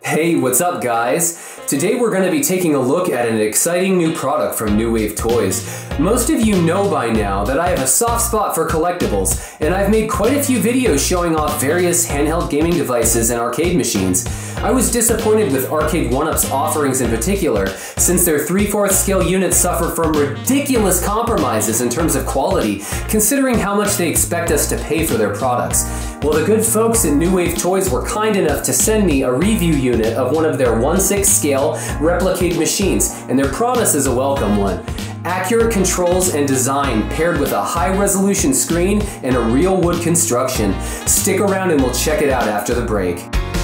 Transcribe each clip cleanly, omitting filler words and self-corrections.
Hey, what's up guys? Today we're going to be taking a look at an exciting new product from New Wave Toys. Most of you know by now that I have a soft spot for collectibles, and I've made quite a few videos showing off various handheld gaming devices and arcade machines. I was disappointed with Arcade1Up's offerings in particular, since their 3/4 scale units suffer from ridiculous compromises in terms of quality, considering how much they expect us to pay for their products. Well, the good folks at New Wave Toys were kind enough to send me a review unit of one of their 1/6 scale Replicade machines, and their promise is a welcome one. Accurate controls and design paired with a high-resolution screen and a real wood construction. Stick around and we'll check it out after the break.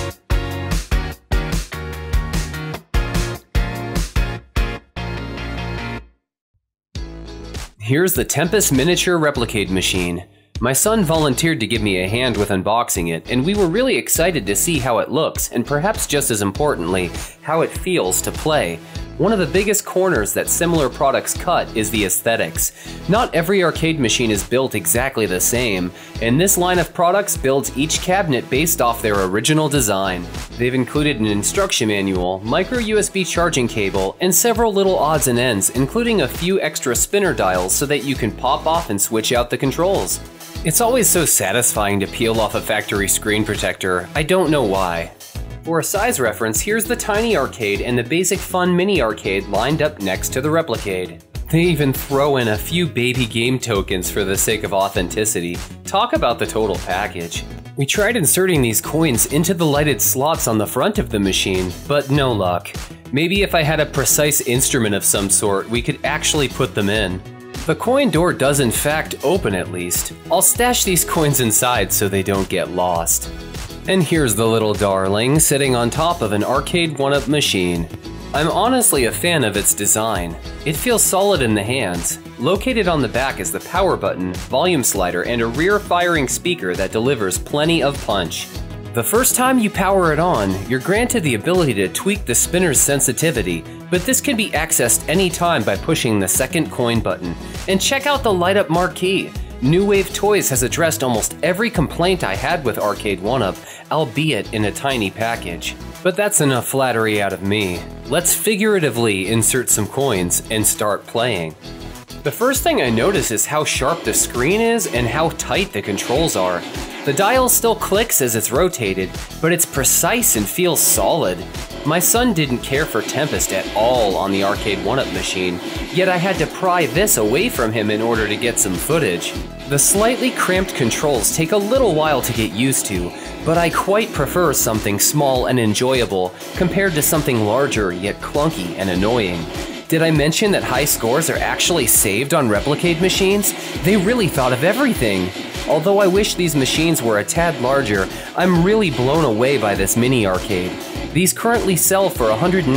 Here's the Tempest miniature Replicade machine. My son volunteered to give me a hand with unboxing it, and we were really excited to see how it looks, and perhaps just as importantly, how it feels to play. One of the biggest corners that similar products cut is the aesthetics. Not every arcade machine is built exactly the same, and this line of products builds each cabinet based off their original design. They've included an instruction manual, micro USB charging cable, and several little odds and ends, including a few extra spinner dials so that you can pop off and switch out the controls. It's always so satisfying to peel off a factory screen protector. I don't know why. For a size reference, here's the tiny arcade and the basic fun mini arcade lined up next to the Replicade. They even throw in a few baby game tokens for the sake of authenticity. Talk about the total package. We tried inserting these coins into the lighted slots on the front of the machine, but no luck. Maybe if I had a precise instrument of some sort, we could actually put them in. The coin door does in fact open at least. I'll stash these coins inside so they don't get lost. And here's the little darling sitting on top of an Arcade1Up machine. I'm honestly a fan of its design. It feels solid in the hands. Located on the back is the power button, volume slider, and a rear firing speaker that delivers plenty of punch. The first time you power it on, you're granted the ability to tweak the spinner's sensitivity, but this can be accessed anytime by pushing the second coin button. And check out the light-up marquee. New Wave Toys has addressed almost every complaint I had with Arcade1Up, albeit in a tiny package. But that's enough flattery out of me. Let's figuratively insert some coins and start playing. The first thing I notice is how sharp the screen is and how tight the controls are. The dial still clicks as it's rotated, but it's precise and feels solid. My son didn't care for Tempest at all on the Arcade1Up machine, yet I had to pry this away from him in order to get some footage. The slightly cramped controls take a little while to get used to, but I quite prefer something small and enjoyable compared to something larger yet clunky and annoying. Did I mention that high scores are actually saved on Replicade machines? They really thought of everything. Although I wish these machines were a tad larger, I'm really blown away by this mini arcade. These currently sell for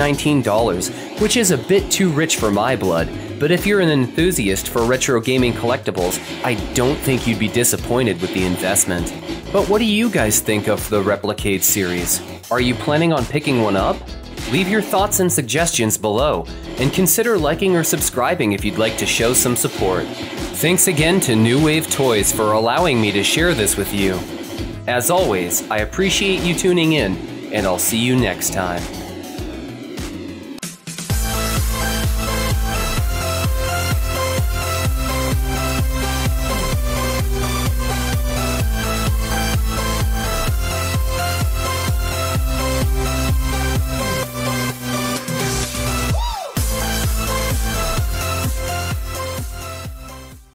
$119, which is a bit too rich for my blood, but if you're an enthusiast for retro gaming collectibles, I don't think you'd be disappointed with the investment. But what do you guys think of the Replicade series? Are you planning on picking one up? Leave your thoughts and suggestions below, and consider liking or subscribing if you'd like to show some support. Thanks again to New Wave Toys for allowing me to share this with you. As always, I appreciate you tuning in, and I'll see you next time.